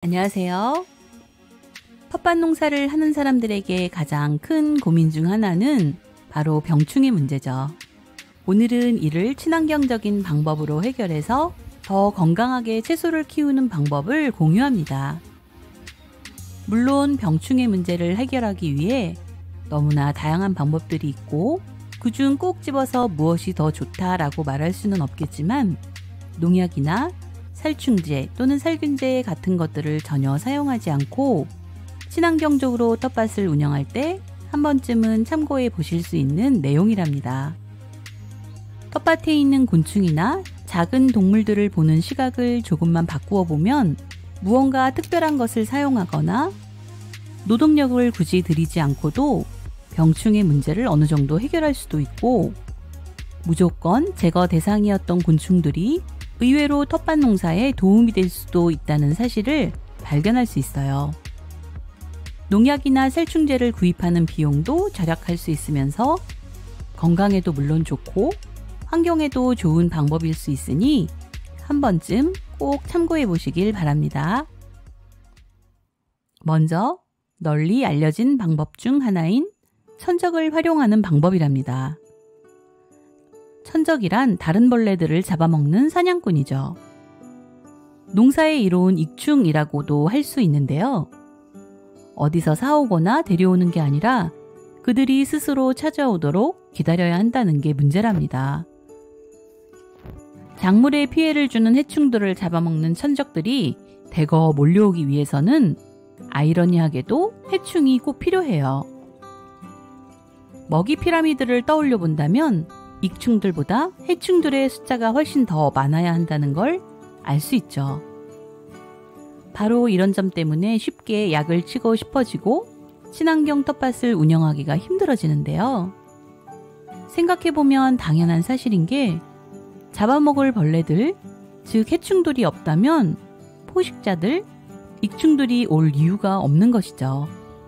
안녕하세요. 텃밭 농사를 하는 사람들에게 가장 큰 고민 중 하나는 바로 병충해 문제죠. 오늘은 이를 친환경적인 방법으로 해결해서 더 건강하게 채소를 키우는 방법을 공유합니다. 물론 병충해 문제를 해결하기 위해 너무나 다양한 방법들이 있고 그중 꼭 집어서 무엇이 더 좋다라고 말할 수는 없겠지만 농약이나 살충제 또는 살균제 같은 것들을 전혀 사용하지 않고 친환경적으로 텃밭을 운영할 때 한 번쯤은 참고해 보실 수 있는 내용이랍니다. 텃밭에 있는 곤충이나 작은 동물들을 보는 시각을 조금만 바꾸어 보면 무언가 특별한 것을 사용하거나 노동력을 굳이 들이지 않고도 병충해 문제를 어느 정도 해결할 수도 있고 무조건 제거 대상이었던 곤충들이 의외로 텃밭 농사에 도움이 될 수도 있다는 사실을 발견할 수 있어요. 농약이나 살충제를 구입하는 비용도 절약할 수 있으면서 건강에도 물론 좋고 환경에도 좋은 방법일 수 있으니 한 번쯤 꼭 참고해 보시길 바랍니다. 먼저 널리 알려진 방법 중 하나인 천적을 활용하는 방법이랍니다. 천적이란 다른 벌레들을 잡아먹는 사냥꾼이죠. 농사에 이로운 익충이라고도 할 수 있는데요. 어디서 사오거나 데려오는 게 아니라 그들이 스스로 찾아오도록 기다려야 한다는 게 문제랍니다. 작물에 피해를 주는 해충들을 잡아먹는 천적들이 대거 몰려오기 위해서는 아이러니하게도 해충이 꼭 필요해요. 먹이 피라미드를 떠올려 본다면 익충들보다 해충들의 숫자가 훨씬 더 많아야 한다는 걸 알 수 있죠. 바로 이런 점 때문에 쉽게 약을 치고 싶어지고 친환경 텃밭을 운영하기가 힘들어지는데요. 생각해보면 당연한 사실인 게 잡아먹을 벌레들, 즉 해충들이 없다면 포식자들, 익충들이 올 이유가 없는 것이죠.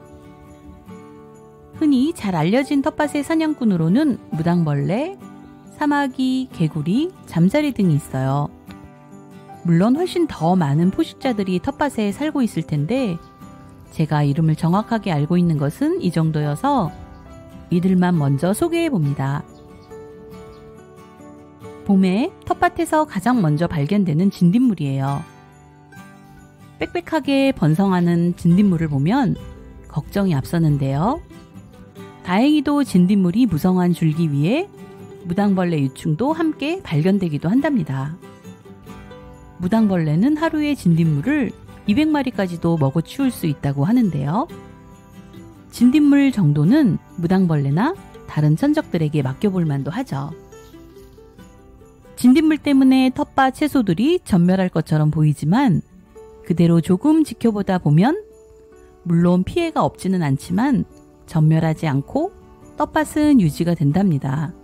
흔히 잘 알려진 텃밭의 사냥꾼으로는 무당벌레, 사마귀, 개구리, 잠자리 등이 있어요. 물론 훨씬 더 많은 포식자들이 텃밭에 살고 있을 텐데 제가 이름을 정확하게 알고 있는 것은 이 정도여서 이들만 먼저 소개해 봅니다. 봄에 텃밭에서 가장 먼저 발견되는 진딧물이에요. 빽빽하게 번성하는 진딧물을 보면 걱정이 앞서는데요. 다행히도 진딧물이 무성한 줄기 위에 무당벌레 유충도 함께 발견되기도 한답니다. 무당벌레는 하루에 진딧물을 200마리까지도 먹어치울 수 있다고 하는데요. 진딧물 정도는 무당벌레나 다른 천적들에게 맡겨볼 만도 하죠. 진딧물 때문에 텃밭 채소들이 전멸할 것처럼 보이지만 그대로 조금 지켜보다 보면 물론 피해가 없지는 않지만 전멸하지 않고 텃밭은 유지가 된답니다.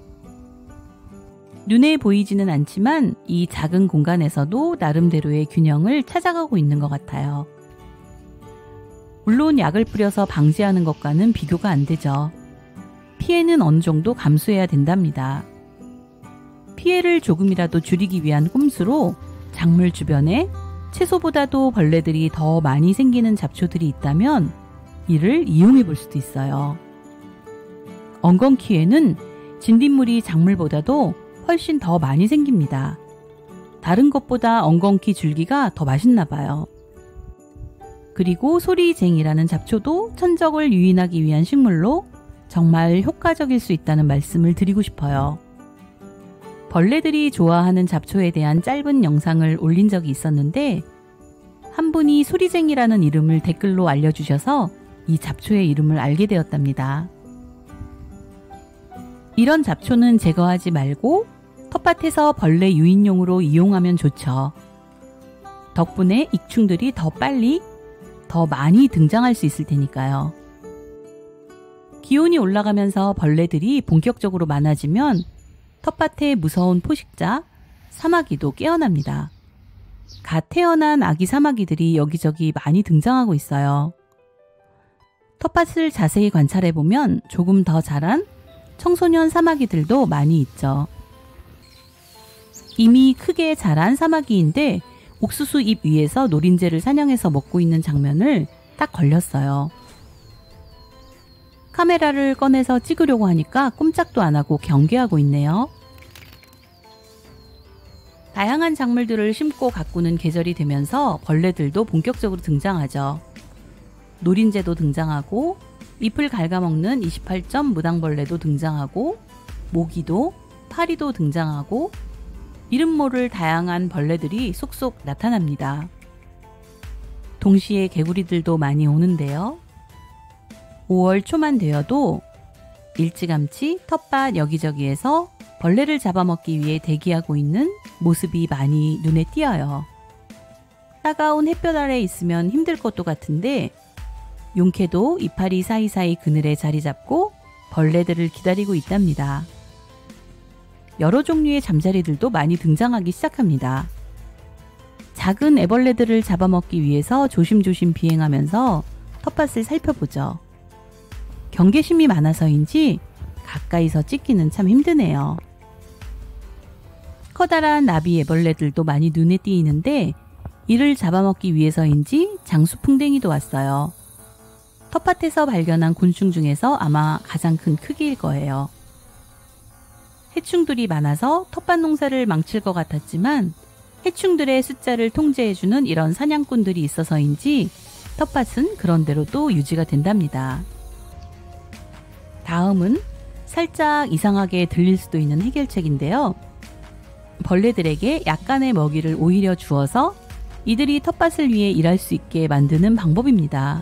눈에 보이지는 않지만 이 작은 공간에서도 나름대로의 균형을 찾아가고 있는 것 같아요. 물론 약을 뿌려서 방지하는 것과는 비교가 안 되죠. 피해는 어느 정도 감수해야 된답니다. 피해를 조금이라도 줄이기 위한 꼼수로 작물 주변에 채소보다도 벌레들이 더 많이 생기는 잡초들이 있다면 이를 이용해 볼 수도 있어요. 엉겅퀴에는 진딧물이 작물보다도 훨씬 더 많이 생깁니다. 다른 것보다 엉겅퀴 줄기가 더 맛있나 봐요. 그리고 소리쟁이라는 잡초도 천적을 유인하기 위한 식물로 정말 효과적일 수 있다는 말씀을 드리고 싶어요. 벌레들이 좋아하는 잡초에 대한 짧은 영상을 올린 적이 있었는데 한 분이 소리쟁이라는 이름을 댓글로 알려주셔서 이 잡초의 이름을 알게 되었답니다. 이런 잡초는 제거하지 말고 텃밭에서 벌레 유인용으로 이용하면 좋죠. 덕분에 익충들이 더 빨리, 더 많이 등장할 수 있을 테니까요. 기온이 올라가면서 벌레들이 본격적으로 많아지면 텃밭에 무서운 포식자, 사마귀도 깨어납니다. 갓 태어난 아기 사마귀들이 여기저기 많이 등장하고 있어요. 텃밭을 자세히 관찰해보면 조금 더 자란 청소년 사마귀들도 많이 있죠. 이미 크게 자란 사마귀인데 옥수수 잎 위에서 노린재를 사냥해서 먹고 있는 장면을 딱 걸렸어요. 카메라를 꺼내서 찍으려고 하니까 꼼짝도 안 하고 경계하고 있네요. 다양한 작물들을 심고 가꾸는 계절이 되면서 벌레들도 본격적으로 등장하죠. 노린재도 등장하고 잎을 갉아먹는 28점 무당벌레도 등장하고 모기도 파리도 등장하고 이름 모를 다양한 벌레들이 속속 나타납니다. 동시에 개구리들도 많이 오는데요. 5월 초만 되어도 일찌감치 텃밭 여기저기에서 벌레를 잡아먹기 위해 대기하고 있는 모습이 많이 눈에 띄어요. 따가운 햇볕 아래 있으면 힘들 것도 같은데 용케도 이파리 사이사이 그늘에 자리 잡고 벌레들을 기다리고 있답니다. 여러 종류의 잠자리들도 많이 등장하기 시작합니다. 작은 애벌레들을 잡아먹기 위해서 조심조심 비행하면서 텃밭을 살펴보죠. 경계심이 많아서인지 가까이서 찍기는 참 힘드네요. 커다란 나비 애벌레들도 많이 눈에 띄는데 이를 잡아먹기 위해서인지 장수풍뎅이도 왔어요. 텃밭에서 발견한 곤충 중에서 아마 가장 큰 크기일 거예요. 해충들이 많아서 텃밭 농사를 망칠 것 같았지만 해충들의 숫자를 통제해주는 이런 사냥꾼들이 있어서인지 텃밭은 그런대로 또 유지가 된답니다. 다음은 살짝 이상하게 들릴 수도 있는 해결책인데요. 벌레들에게 약간의 먹이를 오히려 주어서 이들이 텃밭을 위해 일할 수 있게 만드는 방법입니다.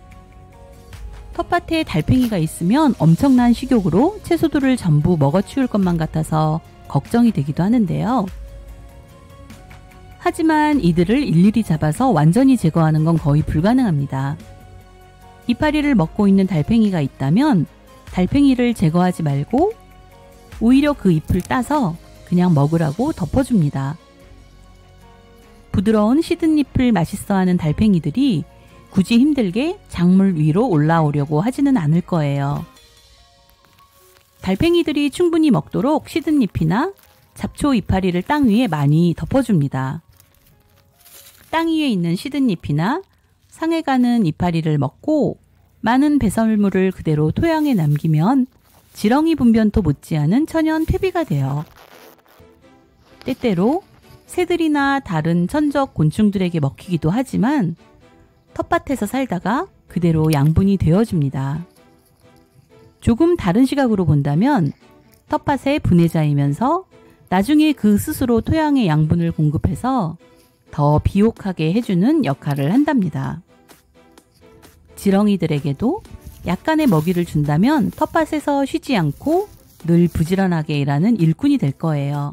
텃밭에 달팽이가 있으면 엄청난 식욕으로 채소들을 전부 먹어치울 것만 같아서 걱정이 되기도 하는데요. 하지만 이들을 일일이 잡아서 완전히 제거하는 건 거의 불가능합니다. 이파리를 먹고 있는 달팽이가 있다면 달팽이를 제거하지 말고 오히려 그 잎을 따서 그냥 먹으라고 덮어줍니다. 부드러운 시든 잎을 맛있어하는 달팽이들이 굳이 힘들게 작물 위로 올라오려고 하지는 않을 거예요. 달팽이들이 충분히 먹도록 시든 잎이나 잡초 이파리를 땅 위에 많이 덮어줍니다. 땅 위에 있는 시든 잎이나 상해가는 이파리를 먹고 많은 배설물을 그대로 토양에 남기면 지렁이 분변토 못지않은 천연 퇴비가 돼요. 때때로 새들이나 다른 천적 곤충들에게 먹히기도 하지만 텃밭에서 살다가 그대로 양분이 되어줍니다. 조금 다른 시각으로 본다면 텃밭의 분해자이면서 나중에 그 스스로 토양에 양분을 공급해서 더 비옥하게 해주는 역할을 한답니다. 지렁이들에게도 약간의 먹이를 준다면 텃밭에서 쉬지 않고 늘 부지런하게 일하는 일꾼이 될 거예요.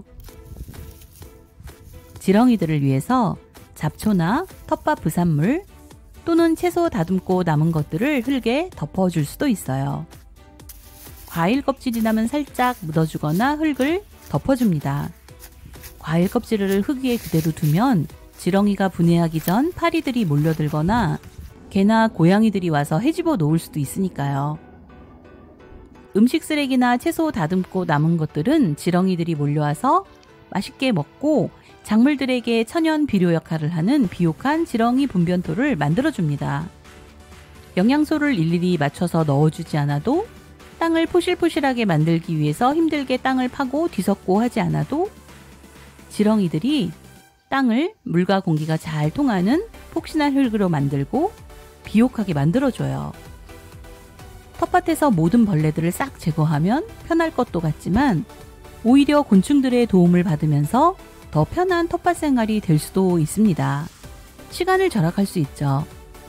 지렁이들을 위해서 잡초나 텃밭 부산물 또는 채소 다듬고 남은 것들을 흙에 덮어줄 수도 있어요. 과일 껍질이 나면 살짝 묻어주거나 흙을 덮어줍니다. 과일 껍질을 흙 위에 그대로 두면 지렁이가 분해하기 전 파리들이 몰려들거나 개나 고양이들이 와서 헤집어 놓을 수도 있으니까요. 음식 쓰레기나 채소 다듬고 남은 것들은 지렁이들이 몰려와서 맛있게 먹고 작물들에게 천연 비료 역할을 하는 비옥한 지렁이 분변토를 만들어줍니다. 영양소를 일일이 맞춰서 넣어주지 않아도 땅을 포실포실하게 만들기 위해서 힘들게 땅을 파고 뒤섞고 하지 않아도 지렁이들이 땅을 물과 공기가 잘 통하는 폭신한 흙으로 만들고 비옥하게 만들어줘요. 텃밭에서 모든 벌레들을 싹 제거하면 편할 것도 같지만 오히려 곤충들의 도움을 받으면서 더 편한 텃밭 생활이 될 수도 있습니다. 시간을 절약할 수 있죠.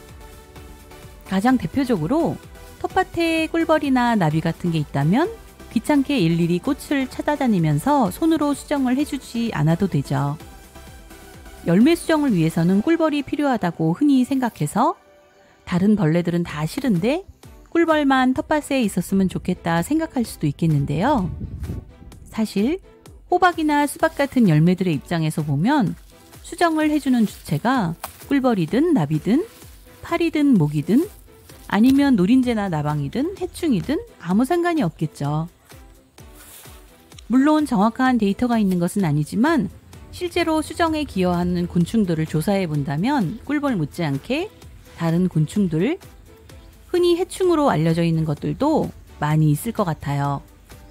가장 대표적으로 텃밭에 꿀벌이나 나비 같은 게 있다면 귀찮게 일일이 꽃을 찾아다니면서 손으로 수정을 해주지 않아도 되죠. 열매 수정을 위해서는 꿀벌이 필요하다고 흔히 생각해서 다른 벌레들은 다 싫은데 꿀벌만 텃밭에 있었으면 좋겠다 생각할 수도 있겠는데요. 사실 호박이나 수박 같은 열매들의 입장에서 보면 수정을 해주는 주체가 꿀벌이든 나비든 파리든 모기든 아니면 노린재나 나방이든 해충이든 아무 상관이 없겠죠. 물론 정확한 데이터가 있는 것은 아니지만 실제로 수정에 기여하는 곤충들을 조사해 본다면 꿀벌 못지않게 다른 곤충들, 흔히 해충으로 알려져 있는 것들도 많이 있을 것 같아요.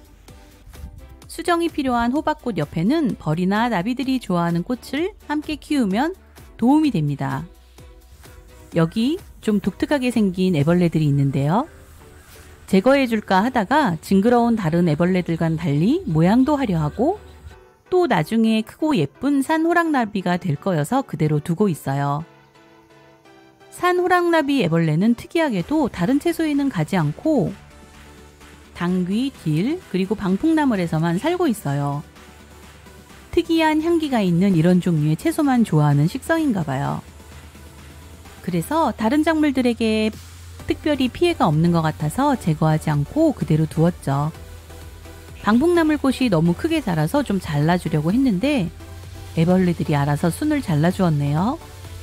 수정이 필요한 호박꽃 옆에는 벌이나 나비들이 좋아하는 꽃을 함께 키우면 도움이 됩니다. 여기 좀 독특하게 생긴 애벌레들이 있는데요. 제거해줄까 하다가 징그러운 다른 애벌레들과는 달리 모양도 화려하고 또 나중에 크고 예쁜 산 호랑나비가 될 거여서 그대로 두고 있어요. 산 호랑나비 애벌레는 특이하게도 다른 채소에는 가지 않고 당귀, 딜, 그리고 방풍나물에서만 살고 있어요. 특이한 향기가 있는 이런 종류의 채소만 좋아하는 식성인가 봐요. 그래서 다른 작물들에게 특별히 피해가 없는 것 같아서 제거하지 않고 그대로 두었죠. 방풍나물꽃이 너무 크게 자라서 좀 잘라주려고 했는데 애벌레들이 알아서 순을 잘라주었네요.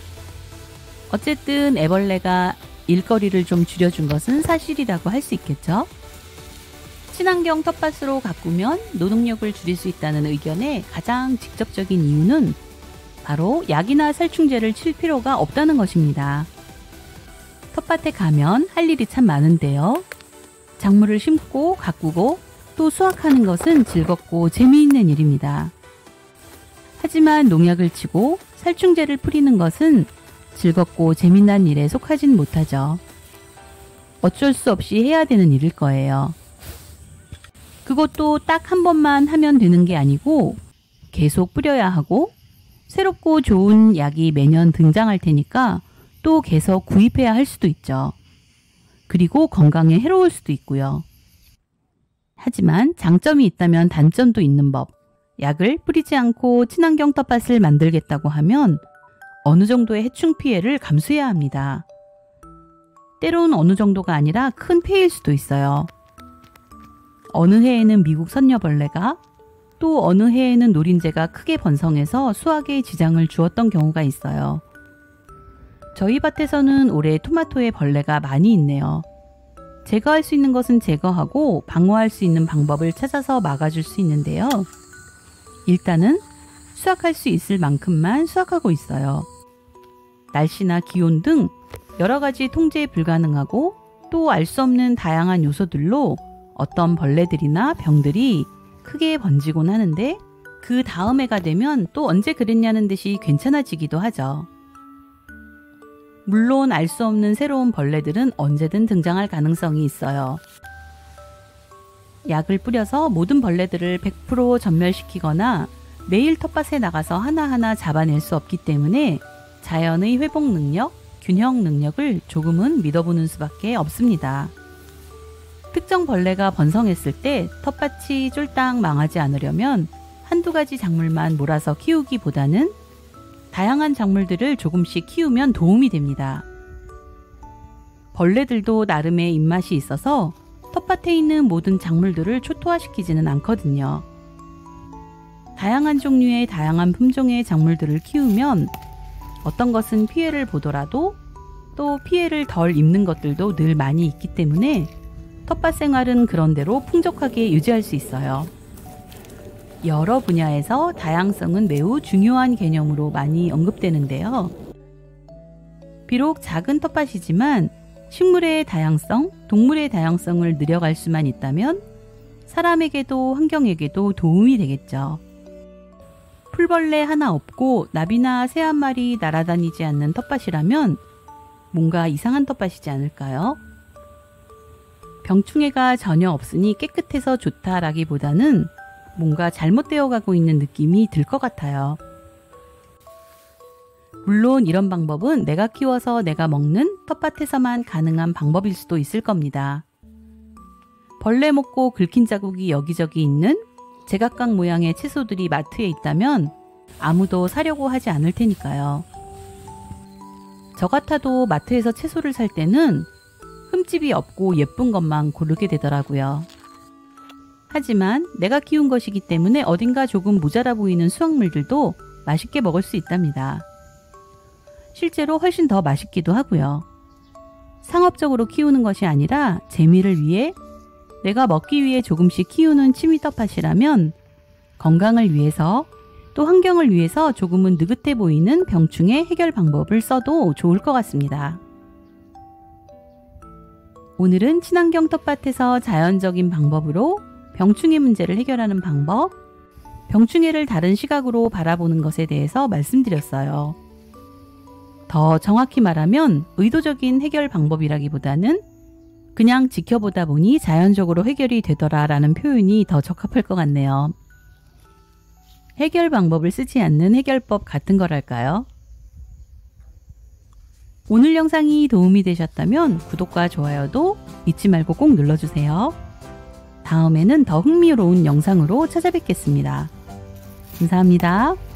어쨌든 애벌레가 일거리를 좀 줄여준 것은 사실이라고 할 수 있겠죠. 친환경 텃밭으로 가꾸면 노동력을 줄일 수 있다는 의견의 가장 직접적인 이유는 바로 약이나 살충제를 칠 필요가 없다는 것입니다. 텃밭에 가면 할 일이 참 많은데요. 작물을 심고 가꾸고 또 수확하는 것은 즐겁고 재미있는 일입니다. 하지만 농약을 치고 살충제를 뿌리는 것은 즐겁고 재미난 일에 속하진 못하죠. 어쩔 수 없이 해야 되는 일일 거예요. 그것도 딱 한 번만 하면 되는 게 아니고 계속 뿌려야 하고 새롭고 좋은 약이 매년 등장할 테니까 또 계속 구입해야 할 수도 있죠. 그리고 건강에 해로울 수도 있고요. 하지만 장점이 있다면 단점도 있는 법. 약을 뿌리지 않고 친환경 텃밭을 만들겠다고 하면 어느 정도의 해충 피해를 감수해야 합니다. 때론 어느 정도가 아니라 큰 폐해일 수도 있어요. 어느 해에는 미국 선녀벌레가 또 어느 해에는 노린재가 크게 번성해서 수확에 지장을 주었던 경우가 있어요. 저희 밭에서는 올해 토마토에 벌레가 많이 있네요. 제거할 수 있는 것은 제거하고 방어할 수 있는 방법을 찾아서 막아줄 수 있는데요. 일단은 수확할 수 있을 만큼만 수확하고 있어요. 날씨나 기온 등 여러 가지 통제 불가능하고 또 알 수 없는 다양한 요소들로 어떤 벌레들이나 병들이 크게 번지곤 하는데 그 다음 해가 되면 또 언제 그랬냐는 듯이 괜찮아지기도 하죠. 물론 알 수 없는 새로운 벌레들은 언제든 등장할 가능성이 있어요. 약을 뿌려서 모든 벌레들을 100% 전멸시키거나 매일 텃밭에 나가서 하나하나 잡아낼 수 없기 때문에 자연의 회복 능력, 균형 능력을 조금은 믿어보는 수밖에 없습니다. 특정 벌레가 번성했을 때 텃밭이 쫄딱 망하지 않으려면 한두 가지 작물만 몰아서 키우기보다는 다양한 작물들을 조금씩 키우면 도움이 됩니다. 벌레들도 나름의 입맛이 있어서 텃밭에 있는 모든 작물들을 초토화시키지는 않거든요. 다양한 종류의 다양한 품종의 작물들을 키우면 어떤 것은 피해를 보더라도 또 피해를 덜 입는 것들도 늘 많이 있기 때문에 텃밭 생활은 그런대로 풍족하게 유지할 수 있어요. 여러 분야에서 다양성은 매우 중요한 개념으로 많이 언급되는데요. 비록 작은 텃밭이지만 식물의 다양성, 동물의 다양성을 늘려갈 수만 있다면 사람에게도 환경에게도 도움이 되겠죠. 풀벌레 하나 없고 나비나 새 한 마리 날아다니지 않는 텃밭이라면 뭔가 이상한 텃밭이지 않을까요? 병충해가 전혀 없으니 깨끗해서 좋다라기보다는 뭔가 잘못되어 가고 있는 느낌이 들 것 같아요. 물론 이런 방법은 내가 키워서 내가 먹는 텃밭에서만 가능한 방법일 수도 있을 겁니다. 벌레 먹고 긁힌 자국이 여기저기 있는 제각각 모양의 채소들이 마트에 있다면 아무도 사려고 하지 않을 테니까요. 저 같아도 마트에서 채소를 살 때는 흠집이 없고 예쁜 것만 고르게 되더라고요. 하지만 내가 키운 것이기 때문에 어딘가 조금 모자라 보이는 수확물들도 맛있게 먹을 수 있답니다. 실제로 훨씬 더 맛있기도 하고요. 상업적으로 키우는 것이 아니라 재미를 위해 내가 먹기 위해 조금씩 키우는 취미 텃밭이라면 건강을 위해서 또 환경을 위해서 조금은 느긋해 보이는 병충해 해결 방법을 써도 좋을 것 같습니다. 오늘은 친환경 텃밭에서 자연적인 방법으로 병충해 문제를 해결하는 방법, 병충해를 다른 시각으로 바라보는 것에 대해서 말씀드렸어요. 더 정확히 말하면 의도적인 해결 방법이라기보다는 그냥 지켜보다 보니 자연적으로 해결이 되더라라는 표현이 더 적합할 것 같네요. 해결 방법을 쓰지 않는 해결법 같은 거랄까요? 오늘 영상이 도움이 되셨다면 구독과 좋아요도 잊지 말고 꼭 눌러주세요. 다음에는 더 흥미로운 영상으로 찾아뵙겠습니다. 감사합니다.